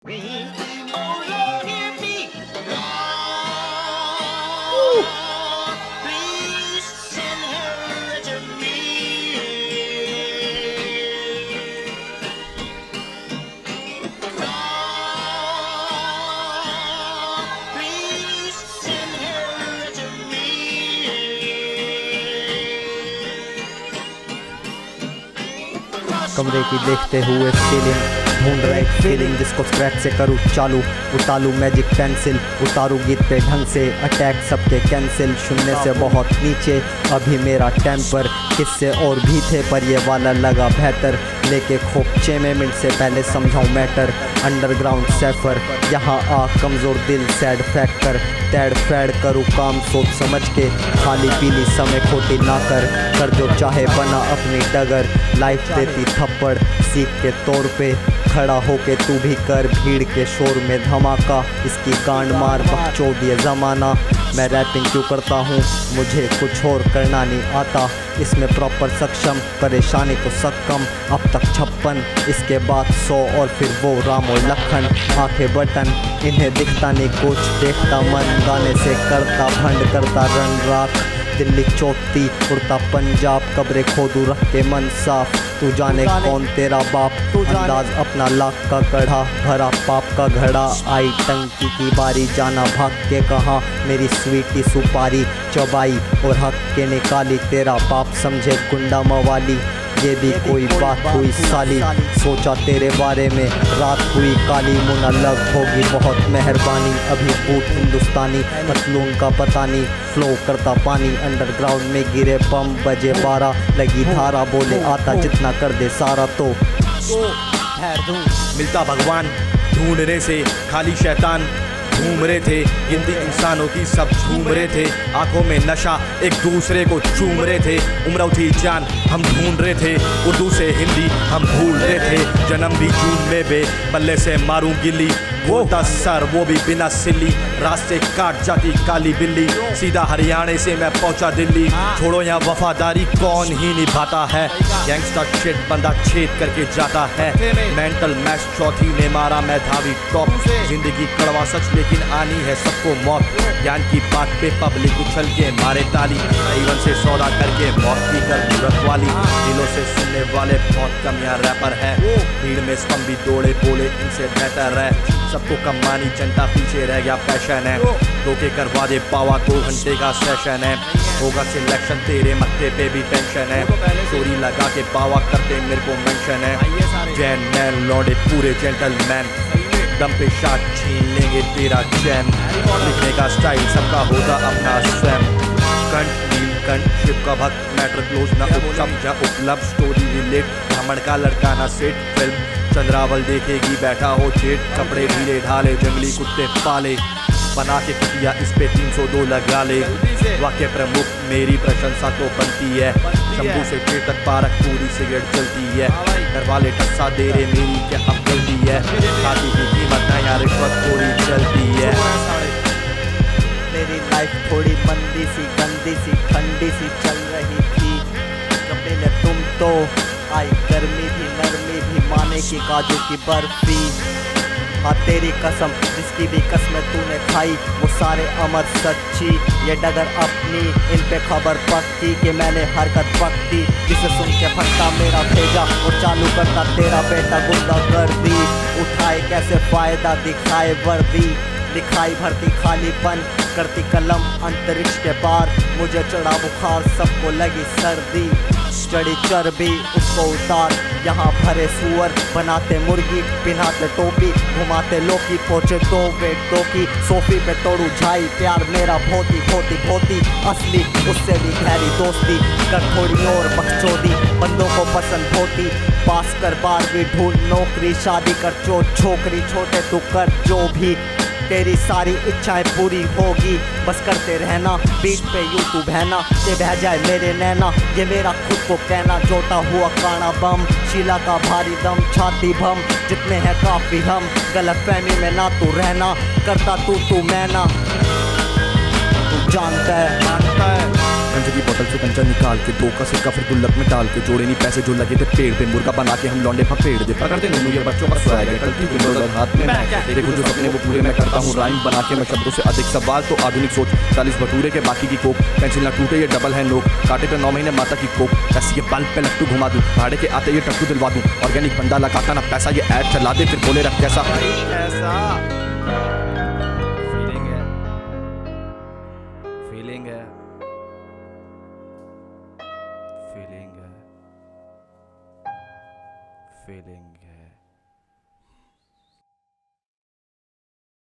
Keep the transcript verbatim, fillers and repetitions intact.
कमरे की देखते हुए सीलिंग ढूंढ रहा एक फीलिंग जिसको स्क्रैच से करूँ चालू, उतारू मैजिक पेंसिल, उतारू गीत पे ढंग से, अटैक सबके कैंसिल, शून्य से बहुत नीचे अभी मेरा टेम्पर, किससे और भी थे पर ये वाला लगा बेहतर, लेके खोपचे में मिनट से पहले समझाऊँ मैटर, अंडरग्राउंड सैफर यहाँ आ कमज़ोर दिल सैड फैक्टर, तैड फैड करूँ काम सोच समझ के, खाली पीली समय खोटी ना कर, कर जो चाहे बना अपनी डगर, लाइफ देती थप्पड़ सीख के तौर पे, खड़ा होके तू भी कर भीड़ के शोर में धमाका, इसकी गांड मार बकचोद ये ज़माना, मैं रैपिंग क्यों करता हूँ मुझे कुछ और करना नहीं आता, इसमें प्रॉपर सक्षम परेशानी को सक्कम, अब तक छप्पन इसके बाद सौ और फिर वो राम और लखन, आंखें बटन इन्हें दिखता नहीं कुछ, देखता मन गाने से करता भंड करता रन राख, दिल्ली चौथी उड़ता पंजाब, कब्रे खोदू रख के मन साफ, तू जाने कौन तेरा बाप, तू अंदाज अपना लाख का कढ़ा, भरा पाप का घड़ा, आई टंकी की बारी जाना भाग के कहाँ, मेरी स्वीटी सुपारी चौबाई और हक के निकाली, तेरा बाप समझे गुंडा मवाली, ये भी कोई बात हुई साली, सोचा तेरे बारे में रात हुई काली, मुना लग होगी बहुत मेहरबानी, अभी बूट हिंदुस्तानी पतलून का पता नहीं, फ्लो करता पानी, अंडरग्राउंड में गिरे बम बजे बारह, लगी धारा बोले आता जितना कर दे सारा, तो मिलता भगवान ढूंढने से खाली शैतान घूम रहे थे, गिनती इंसानों की सब झूम रहे थे, आंखों में नशा एक दूसरे को चूम रहे थे, उम्र उठी जान हम ढूंढ रहे थे, उर्दू से हिंदी हम भूल रहे थे, जन्म भी जून में बे बल्ले से मारूं गिल्ली, वो सर वो भी बिना सिल्ली, रास्ते काट जाती काली बिल्ली, सीधा हरियाणा से मैं पहुंचा दिल्ली, छोड़ो यहाँ वफादारी कौन ही निभाता है, गैंगस्टर शिट बंदा छेद करके जाता है, मेंटल मैच चौथी ने मारा मैं धावी टॉप, जिंदगी कड़वा सच लेकिन आनी है सबको मौत, ज्ञान की बात पे पब्लिक उछल के मारे ताली, जीवन से सौदा करके मौत की कर मूरत वाली, दिलों से सुनने वाले बहुत कम यहाँ रैपर है, भीड़ में स्तंभी दौड़े बोले इनसे बेहतर है, सबको कमानी जनता पीछे रह गया पैशन है, धोखे करवा दे पावा दो घंटे का सेशन है, होगा सिलेक्शन तेरे मत्थे पे भी टेंशन है, चोरी लगा के पावा करते मेरे को मेंशन है, जैन मैन लौंडे पूरे जेंटलमैन, दम पे शाट छीन लेंगे तेरा चैन, लिखने का स्टाइल सबका होगा अपना स्वयं, कंठ नील कंठ शिव का भक्त, मैटर क्लोज ना उपलब्ध या उपलब्ध, स्टोरी रिलेट भ्रमण का लड़का ना सेट, फिल्म चंद्रावल देखेगी बैठा हो जेठ, कपड़े ढीले ढाले जंगली कुत्ते पाले, बना के कुटिया इस पे तीन सौ दो लगा ले, वाक्य प्रमुख मेरी प्रशंसा तो बनती है, शंभू से चेतक पारक पूरी सिगरेट चलती है, घर वाले टस्सा दे रहे मेरी क्या अब गलती है, शादी की कीमत नया रिश्वत थोड़ी चलती है, मेरी लाइफ थोड़ी मंदी सी गंदी सी ठंडी सी चल रही थी, जब मिले तुम तो आई गर्मी भी नरमी भी माने की काजू की बर्फी, हाँ तेरी कसम जिसकी भी कसम तूने खाई वो सारे अमर सच्ची, ये डगर अपनी इन पे खबर पक्की कि मैंने हरकत पक्की, जिसे सुन के फटता मेरा भेजा और चालू करता तेरा बेटा गुंडा गर्दी, उठाए कैसे फायदा दिखाए वर्दी, लिखाई भरती खालीपन करती कलम अंतरिक्ष के पार, मुझे चढ़ा बुखार सबको लगी सर्दी, चढ़ी चर्बी उसको उतार, यहाँ भरे सुअर बनाते मुर्गी, पिन्हाते टोपी घुमाते लोकी, पहुँचे दो वेट दो की सोफी पे तोड़ू झाई, प्यार मेरा भोती भोती भोती असली, उससे भी गहरी दोस्ती कर थोड़ी और बकचोदी, बंदों को पसंद होती, पास कर बारहवीं ढूंढ नौकरी, शादी कर जो छोकरी, छोटे तू कर जो भी, तेरी सारी इच्छाएं पूरी होगी, बस करते रहना बीट पे यूट्यूब है ना, ये बह जाए मेरे नैना, ये मेरा खुद को कहना, जोता हुआ काना बम, शीला का भारी दम, छाती भम, जितने हैं काफी हम, गलत फहमी में ना तू रहना, करता तू तू मैं ना, तू जानता है मानता है। कंचे की बोतल से कंचा निकाल के दो का सिक्का फिर गुल्लक में डाल के जोड़े नहीं पैसे जो लगे थे पेड़ पे मुर्गा बना के हम लौंडे पर पेड़ दे पकड़ते नूनू ये बच्चों का स्वैग है कल की विंडोज हाथ में देखो जो सपने वो पूरे मैं करता हूँ राइम बना के मैं शब्दों से अधिक सवाल तो आधुनिक सोच चालीस भटूरे के बाकी की कोक पेंसिल ना टूटे ये डबल है नोक काटे तो नौ महीने माता की कोक दस ये बल्ब पे लट्टू घुमा दूं भाड़े के आते ये टट्टू दिलवा दूं ऑर्गेनिक बंदा लगाता ना पैसा ये ऐड चला दे फिर बोले रख कैसा ऐसा फीलिंग है फीलिंग है फीलिंग है फीलिंग है